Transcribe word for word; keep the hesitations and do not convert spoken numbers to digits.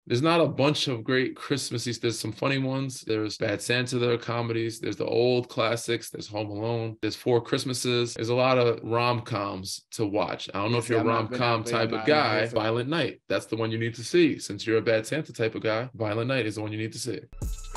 There's not a bunch of great Christmassy. There's some funny ones. There's Bad Santa that are comedies. There's the old classics. There's Home Alone. There's Four Christmases. There's a lot of rom-coms to watch. I don't know Yeah, if see, you're a I'm not been rom-com that big. I'm type of not. I'm not here guy. for that. Violent Night. That's the one you need to see. Since you're a Bad Santa type of guy, Violent Night is the one you need to see.